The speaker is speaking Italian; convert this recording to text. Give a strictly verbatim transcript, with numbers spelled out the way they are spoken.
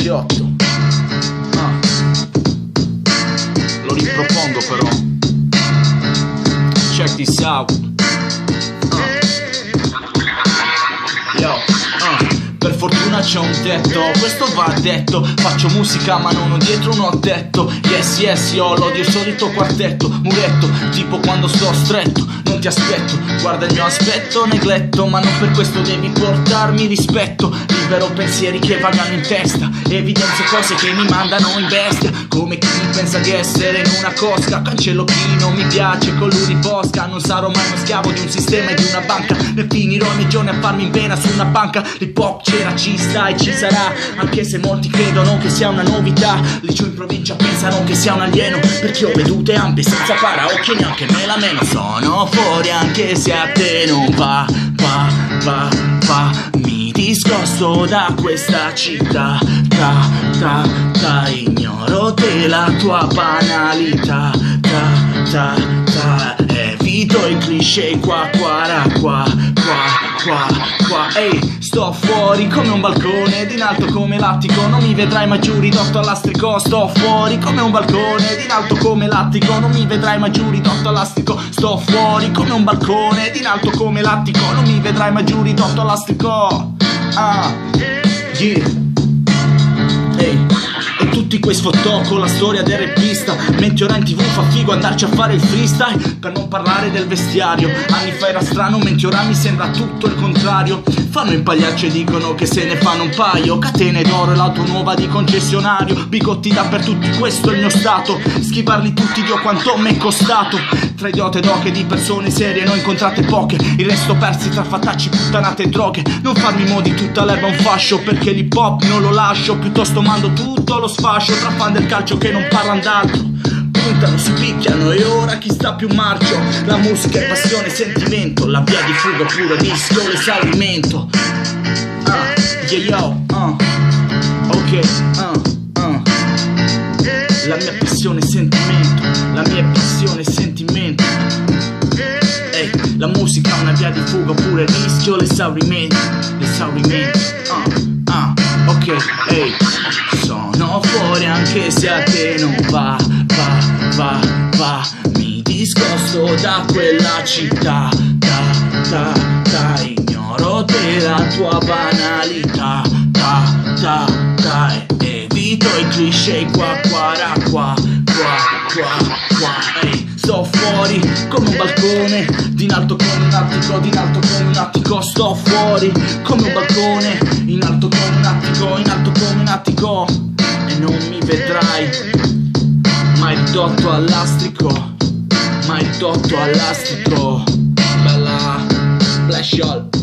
poliziotto. Ah. Lo ripropongo però. Check this out. Ah. Yo, ah. Per fortuna c'è un tetto, questo va detto. Faccio musica ma non ho dietro un addetto. Yes, yes, io l'odio il solito quartetto. Muretto, tipo quando sto stretto. Non ti aspetto, guarda il mio aspetto negletto. Ma non per questo devi portarmi rispetto. Libero pensieri che vagano in testa. Evidenzio cose che mi mandano in bestia. Come chi pensa di essere in una cosca. Cancello chi non mi piace con l'uniposca. Non sarò mai uno schiavo di un sistema e di una banca. Ne finirò i miei giorni a farmi in vena su una banca. L'hip hop c'era, ci sta e ci sarà. Anche se molti credono che sia una novità. Lì giù in provincia pensano che sia un alieno. Perché ho vedute ampie senza paraocchi. Neanche me la meno. Sono fuori anche se a te non va. Va, va, va. Mi discosto da questa città. Ta, ta, ta. Ignoro te la tua banalità. Ta, ta, ta. Evito i cliché qua, qua, qua, qua, qua, qua. Ehi, sto fuori come un balcone ed in alto come l'attico. Non mi vedrai mai giù ridotto all'astrico. Sto fuori come un balcone ed in alto come l'attico. Non mi vedrai mai giù ridotto all'astrico. Sto fuori come un balcone ed in alto come l'attico. Non mi vedrai mai giù ridotto all'astrico. Ah, yeah. Ehi, e tutti quei sfottò con la storia del rappista. Mentre ora in tv fa figo andarci a fare il freestyle. Per non parlare del vestiario. Anni fa era strano mentre ora mi sembra tutto il contrario. Fanno impagliarci e dicono che se ne fanno un paio. Catene d'oro e l'auto nuova di concessionario. Bigotti dappertutto, questo è il mio stato. Schivarli tutti Dio quanto m'è costato. Tra idiote d'oche di persone serie ne ho incontrate poche. Il resto persi tra fattacci, puttanate e droghe. Non farmi modi tutta l'erba un fascio. Perché l'hip hop non lo lascio. Piuttosto mando tutto lo sfascio. Tra fan del calcio che non parlano d'altro. Puntano, si picchiano e ora chi sta più marcio. La musica è passione e sentimento. La via di fuga pure rischio l'esaurimento. Ah, yeah yo, uh. Ok, uh, uh. La mia passione è sentimento. La mia passione è sentimento. Ehi, la musica è una via di fuga oppure rischio l'esaurimento. L'esaurimento, uh, uh. Ok, ehi, sono fuori anche se a te non va. Va, va, va. Mi discosto da quella città. Ta, ta, ta. Ignoro te la tua banalità. Ta, ta, ta. Evito i cliché qua, qua, qua, qua, qua, qua. Ehi, sto fuori come un balcone, in alto come un attico, in alto come un attico. Sto fuori come un balcone, in alto come un attico, in alto come un attico. E non mi vedrai mai ridotto all'astrico, mai ridotto all'astrico. Bella, bless y'all.